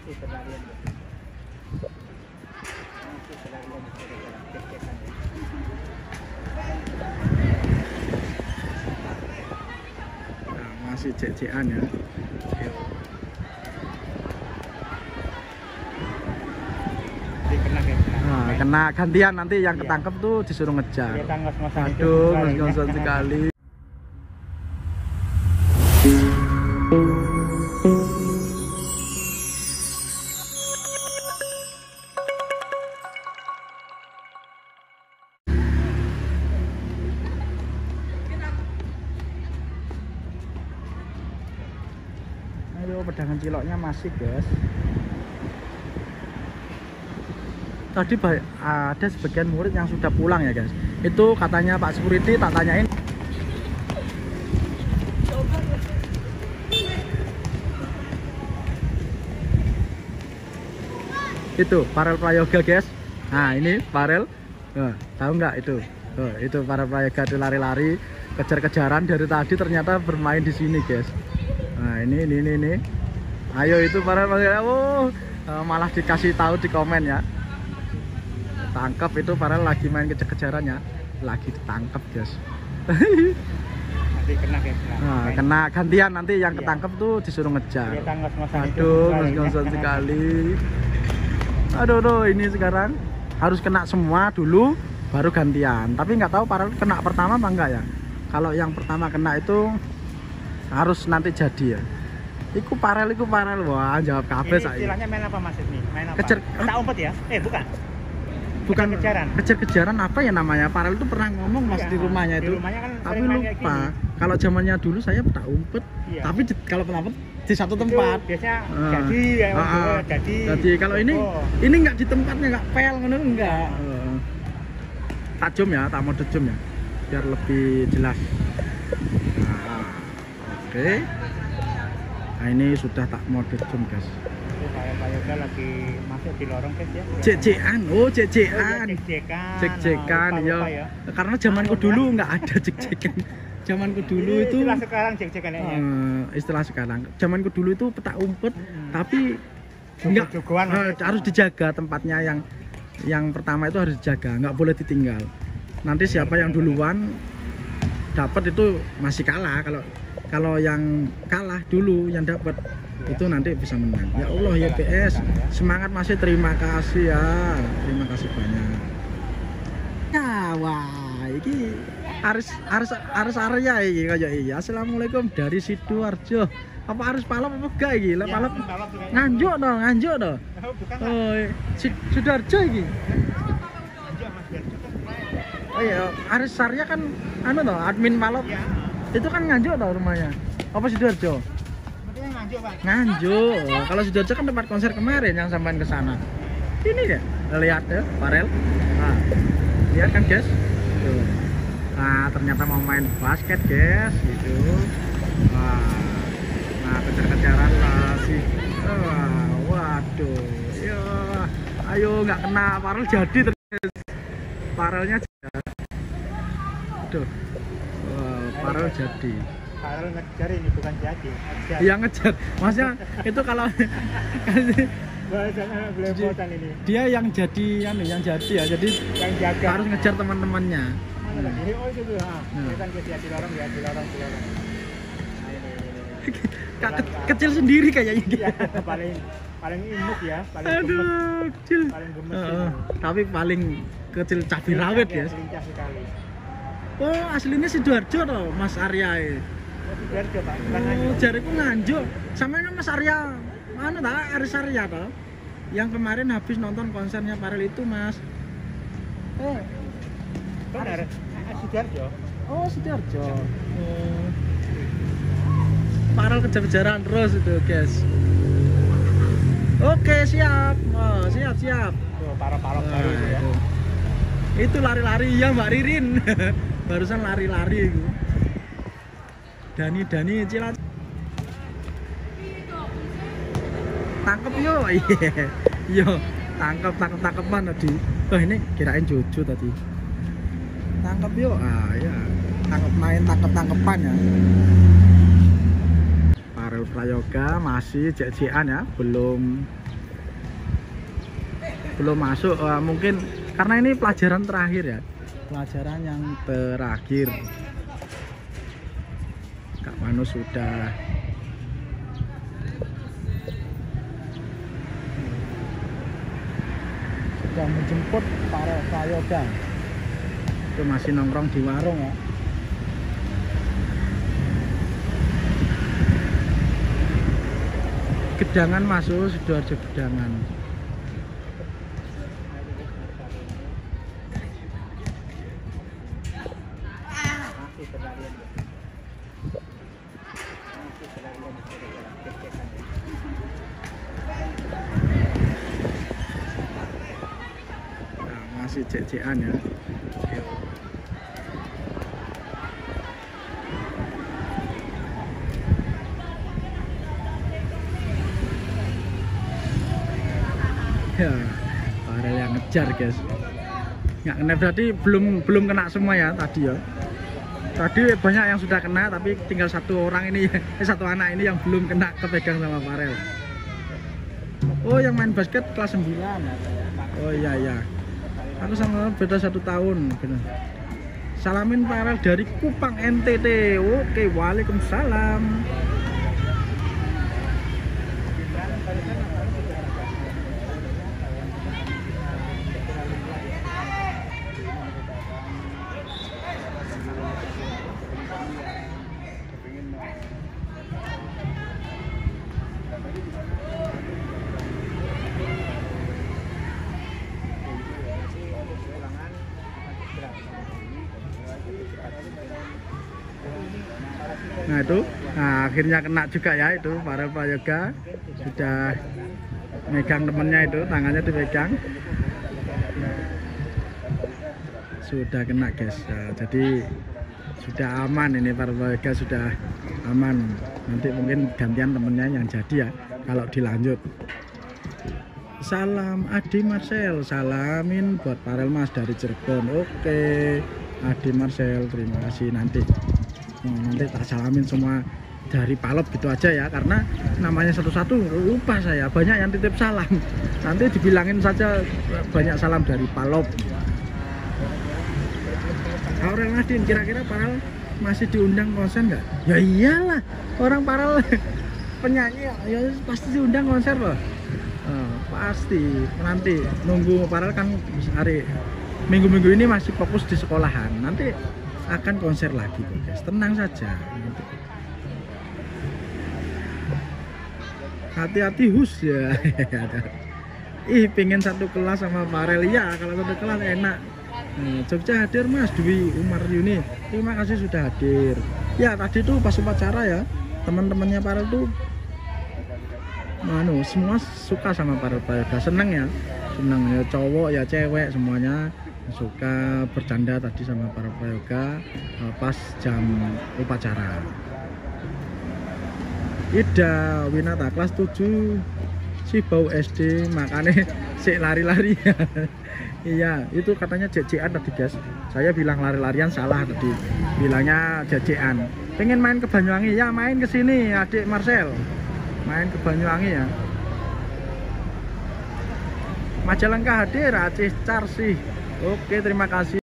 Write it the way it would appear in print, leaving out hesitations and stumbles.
Masih berlarian. Masih berlarian. Cek-cekan ya. Nah, masih cek-cekan ya. Nah, kena gantian nanti yang ketangkep tuh disuruh ngejar. Aduh, ngos-ngosan sekali. Ayo, pedangan ciloknya masih, guys. Tadi ada sebagian murid yang sudah pulang ya, guys. Itu katanya Pak Security, tak tanyain. Itu Parel Prayoga, guys. Nah, ini Parel. Tahu nggak itu? Itu Parel Prayoga itu lari-lari, kejar-kejaran dari tadi ternyata bermain di sini, guys. Nah, ini. Ayo itu Parel Prayoga. Oh, malah dikasih tahu di komen ya. Tangkap itu Parel lagi main kejar-kejaran ya. Lagi ditangkap, guys. Nanti kena guys. Nah, kena gantian nanti yang ketangkep tuh disuruh ngejar. Aduh, ngos-ngosan sekali. Aduh, ini sekarang harus kena semua dulu baru gantian. Tapi nggak tahu Parel kena pertama apa enggak ya. Kalau yang pertama kena itu harus nanti jadi ya. Iku Parel. Wah, jawab kabeh saya. Istilahnya main apa Mas ini? Main apa? Kejar. Petak umpet ya? Bukan kejar-kejaran apa ya namanya? Parel itu pernah ngomong Mas di rumahnya itu. Di rumahnya kan tapi lupa. Kalau zamannya dulu saya petak umpet. Iya. Tapi kalau petak umpet di satu tempat. Itu biasanya jadi ya, jadi kalau ini nggak di tempatnya, nggak pel ngono enggak. Tak zoom ya, tak mode zoom ya. Biar lebih jelas. Nah, oke. Nah, ini sudah tak mode zoom, guys. Pak Yoga lagi masuk di lorong, guys ya. Cek-cekan. Cek-cekan ya. Karena zamanku dulu nggak ada cek-cekan. Zamanku dulu itu istilah sekarang cek-cekan ya. Istilah sekarang. Zamanku dulu itu petak umpet, tapi enggak harus dijaga tempatnya yang pertama itu harus dijaga, nggak boleh ditinggal. Nanti siapa yang duluan dapat itu masih kalah. Kalau yang kalah dulu yang dapat itu nanti bisa menang. Ya Allah ya PS, semangat masih, terima kasih ya. Terima kasih banyak. Ya, wah, ini Aris Arya iki kaya iki. Assalamualaikum dari Sidoarjo. Apa Aris Palop apa enggak iki? Lah Palop nganjuk to. Oh, Sidoarjo iki. Oh iya, Aris Arya kan anu to, admin Palop. Itu kan nganjuk to rumahnya. Apa Sidoarjo? Nganjuk, Pak. Nganjuk. Kalau Sidoarjo kan tempat konser kemarin yang sampean ke sana. Ini ya, lihat ya, Parel. Nah, lihat kan, guys. Tuh. Nah, ternyata mau main basket, guys, gitu. Nah, kejar-kejaran lagi. Waduh. Ya, ayo nggak kena Parel jadi terus. Parelnya jadi. Aduh. Parel jadi. Parel ngejar ini bukan jadi. Iya ngejar. Maksudnya itu kalau bahasanya belepotan ini. Dia yang jadi yang jadi ya. Jadi yang jaga. Harus ngejar teman-temannya. Oh itu tuh. Kan di lorong. Kecil sendiri kayaknya. Iya, paling imut ya, aduh, kecil. Paling gemes. Tapi paling kecil cabai rawit ya. Lincah sekali. Oh, aslinya Sidoarjo toh, Mas Arya. Sidoarjo, Pak. Jariku Nganjuk. Sama kan Mas Arya, mana tak Aris Arya toh? Yang kemarin habis nonton konsernya Parel itu, Mas. Benar. Sidoarjo. Oh, Sidoarjo. Parel kejar-kejaran terus itu, guys. Oke, siap. Oh, siap. Tuh, Parel baru itu ya. Itu lari-lari ya Mbak Ririn. Barusan lari-lari itu. Dani Cilat. Tangkep yo. Iya. Tangkepan tadi. Oh, ini kirain Jojo tadi. Tangkep yo. Ya. Tangkepan ya. Parel Prayoga masih cek-cekan ya, belum belum masuk. Mungkin karena ini pelajaran terakhir ya, pelajaran yang terakhir. Kak Manu sudah menjemput para prayoga. Itu masih nongkrong di warung ya. Gedangan masuk, Sidoarjo Gedangan. Nah, masih cek-cekan ya. Ya, Farel yang ngejar guys. Nggak kena, berarti belum kena semua ya tadi ya. Tadi banyak yang sudah kena, tapi tinggal satu orang ini, satu anak ini yang belum kena kepegang sama Farel. Oh, yang main basket kelas 9. Oh iya. Aku sama beda 1 tahun. Bener. Salamin Farel dari Kupang NTT. Oke, waalaikumsalam. Nah itu, akhirnya kena juga ya itu para prayoga. Sudah megang temennya itu, tangannya dipegang. Sudah kena guys ya, jadi sudah aman ini para prayoga, sudah aman. Nanti mungkin gantian temennya yang jadi ya kalau dilanjut. Salam Adi Marcel, salamin buat Farel Mas dari Cirebon. Oke Adi Marcel, terima kasih. Nanti tak salamin semua dari Palop gitu aja ya, karena namanya satu-satu lupa saya, banyak yang titip salam. Nanti dibilangin saja banyak salam dari Palop. Aurel Nadine, kira-kira Farel masih diundang konser nggak? Ya iyalah, orang Farel penyanyi ya pasti diundang konser loh. Pasti nanti nunggu. Farel kan hari minggu-minggu ini masih fokus di sekolahan, nanti akan konser lagi guys, tenang saja. Hati-hati hus ya. Ih, pengen satu kelas sama Farel ya, kalau satu kelas enak. Jogja hadir Mas Dwi Umar Yuni, terima kasih sudah hadir ya. Tadi tuh pas upacara ya, teman-temannya Farel tuh semua suka sama Farel prayoga, seneng ya, cowok ya cewek semuanya suka bercanda tadi sama para prayoga pas jam upacara. Ida Winata kelas 7 si bau SD, makanya si lari-lari. Iya, itu katanya jejean tadi guys. Saya bilang lari-larian salah tadi, bilangnya jejean. Pengen main ke Banyuwangi ya, main ke sini adik Marcel, main ke Banyuwangi ya. Majalengka hadir Aceh Carsi. Oke, terima kasih.